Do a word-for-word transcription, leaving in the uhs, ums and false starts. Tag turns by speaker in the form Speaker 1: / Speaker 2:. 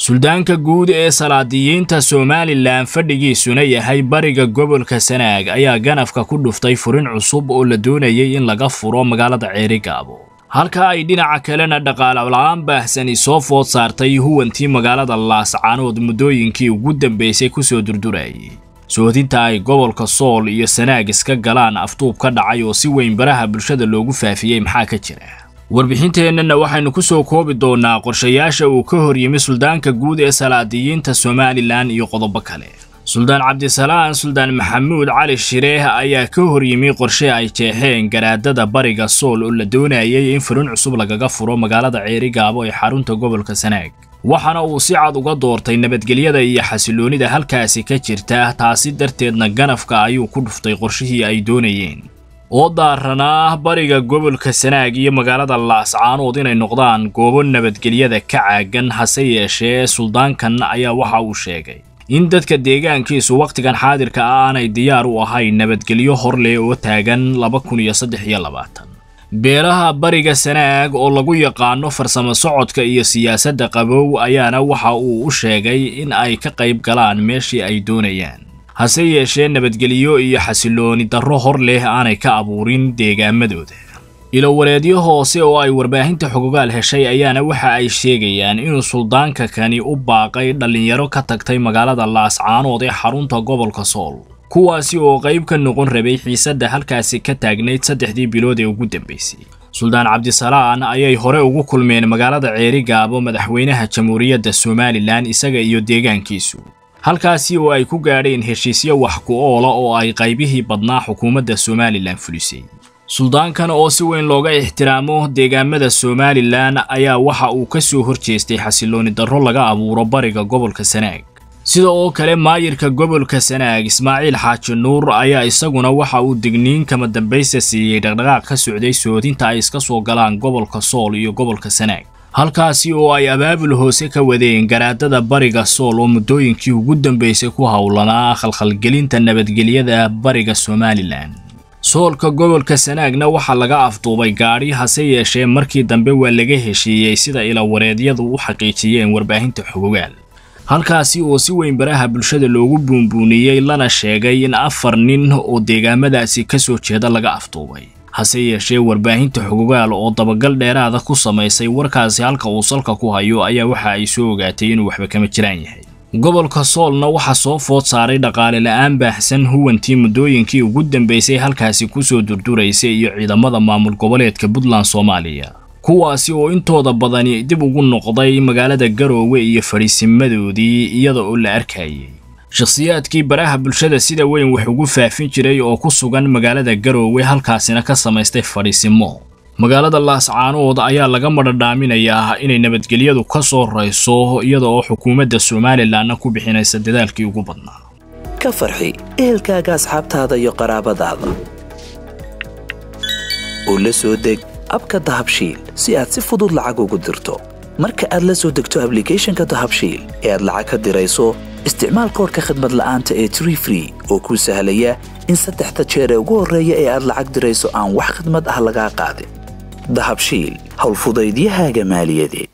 Speaker 1: suldaanka guud ee salaadiyiinta Somaliland fadhigiisuna yahay bariga gobolka Sanaag ayaa ganafka ku dhuftay furin cusub oo la doonayay in laga furo magaalada Ceerigaabo halka ay dhinaca kalena dhaqaale la'aan baahsani soo food saartay huwantii magaalada Laascaanood muddooyinkii ugu dambeysay ku soo durdurayay soodinta ay gobolka Sool iyo Sanaag iska galaan aftuub ka dhacay oo si weyn baraha bulshada loogu faafiyay maxaa ka jira warbixinteenna waxaynu ku soo koobi doonaa qorshayaasha uu ka hor yimi suldaanka guud ee salaadiyiinta Somaliland iyo qodobo kale suldaan Cabdisalaan suldaan Maxamuud Cali Shireeh ayaa ka hor yimi qorshe ay jeexeen garaadada bariga Sool oo la doonayay in furin cusub lagaga furo magaalada Ceerigaabo ee xarunta gobolka Sanaag waxana uu si cad uga doortay nabadgelyada iyo xasiloonida halkaasi ka jirta taasi darteedna ganafka ayuu ku dhuftay qorshihii ay doonayeen oo daarana bariga gobolka Sanaag iyo magaalada Laascaanood inay noqdaan goobo nabadgelyada ka caagan hase yeeshee suldaankan ayaa waxa uu sheegay in dadka deegaankiisu waqtigan xaadirka ah aanay diyaar u ahayn nabadgelyo horle oo taagan laba kun iyo saddex iyo labaatan beelaha bariga Sanaag oo lagu yaqaano farsamo socodka iyo siyaasadda qabow ayaana waxa uu u sheegay in ay ka qayb galaan meeshii ay doonayaan hase yeeshee nabadgelyo iyo xasilooni darro hor leh aanay ka abuurin deegaamadooda ilo wareedyo hoose oo ay warbaahinta xogogaal heshay ayaana waxa ay sheegayaan inuu suldaanka kani u baaqay dhalinyaro ka tagtay magaalada Laascaanood ee xarunta gobolka Sool kuwaasi oo qayb ka noqon rabay xiisadda halkaasi ka taagnayd saddexdii bilood ee ugu dambeysay suldaan Cabdisalaan ayay hore ugu kulmeen magaalada Ceerigaabo madaxweynaha jamhuuriyadda Somaliland isaga iyo deegaankiisu halkaasi oo ay ku gaadheen heshiisyo wax ku ool oo ay qaybihii badnaa xukuumadda Somaliland fulisay suldaankan oo si weyn looga ixtiraamo deegaamada Somaliland ayaa waxa uu ka soo horjeestay xasilooni darro laga abuuro bariga gobolka Sanaag sida oo kale maayirka gobolka Sanaag Ismaaciil Xaaji Nuur ayaa isaguna waxa uu digniin kama dambaysa siiyay dhaqdhaqaaq ka socday soodinta ay iska soo galaan gobolka Sool iyo gobolka Sanaag halkaasi oo ay abaabul hoose ka wadeen garaadada bariga Sool oo muddooyinkii ugu dambeysay ku hawlanaa khalkhalgelinta nabadgelyada bariga Somaliland soolka gobolka Sanaagna waxa laga afduubay gaari hase yeeshee markii dambe waa laga heshiiyay sida ila wareedyadu u xaqiijiyeen warbaahinta xogogaal halkaasi oo si weyn baraha bulshada loogu buunbuuniyay lana sheegay in afar nin oo deegaamadaasi ka soo jeeda laga afduubay hase yeeshee warbaahinta xogogaal oo dabagal dheeraada ku samaysay warkaasi halka uu salka ku hayo ayaa waxa ay soo ogaatay inuu waxba kama jiraan yahay gobolka Soolna waxa soo food saaray dhaqaale la'aan baahsan huwantii muddooyinkii ugu dambeysay halkaasi ku soo durduraysay iyo ciidamada maamul goboleedka Puntland Soomaaliya kuwaasi oo intooda badani dib ugu noqday magaalada Garowe iyo fariisimadoodii iyada oo la arkayay shakhsiyaadkii baraha bulshada sida weyn wax ugu faafin jiray oo ku sugan magaalada Garowe halkaasina ka samaystay fariisimo magaalada Laascaanood ayaa laga madhadhaaminayaa inay nabadgelyadu ka soo rayso iyada oo xukuumadda Somaliland ku bixinaysa dadaalkii ugu badnaa
Speaker 2: ka farxi ehelkaaga asxaabtaada iyo qaraabadaada oo la soo deg abka Dahabshiil si aad si fudud lacag ugu dirto marka aad la soo degto application-ka Dahabshiil ee aad lacag ka dirayso isticmaal koodka khidmad la'aanta ee Tree Free oo ku sahlaya in saddexda jeer ee ugu horeeya ee aad lacag dirayso aan wax khidmad ah laga qaadin Dahabshiil hawl fudaydiyahaaga maaliyadeed